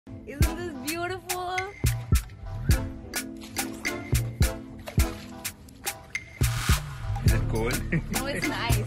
Isn't this beautiful? Is it cold? No, it's nice.